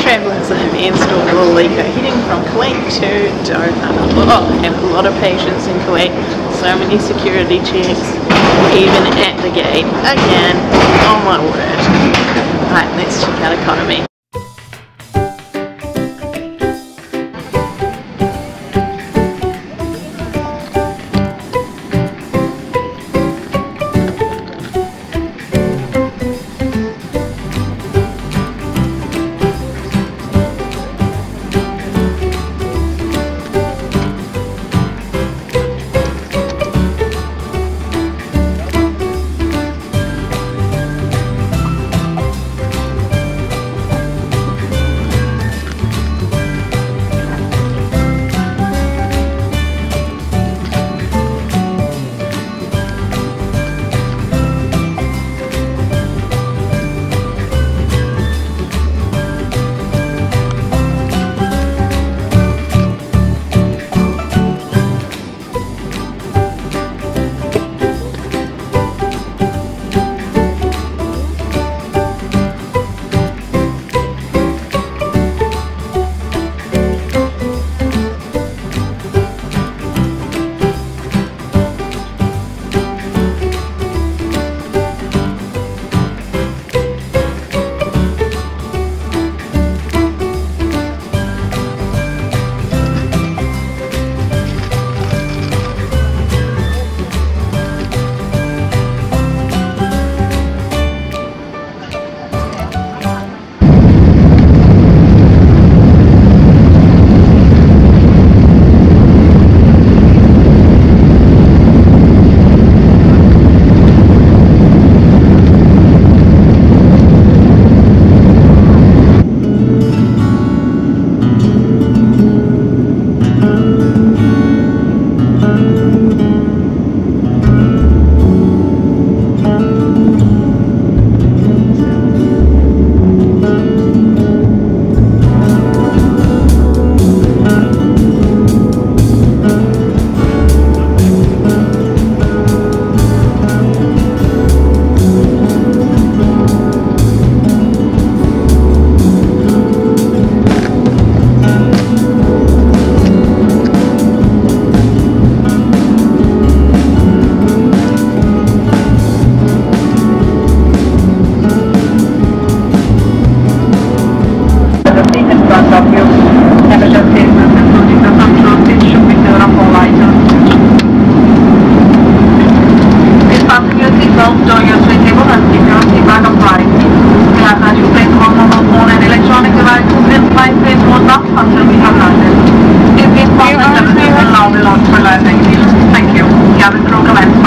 travellers, I've installed a little eco heating from Kuwait to Doha. Oh, and a lot of patience in Kuwait. So many security checks, even at the gate. Again, oh my word. Right, let's check out economy. Thank you. Cabin crew commence.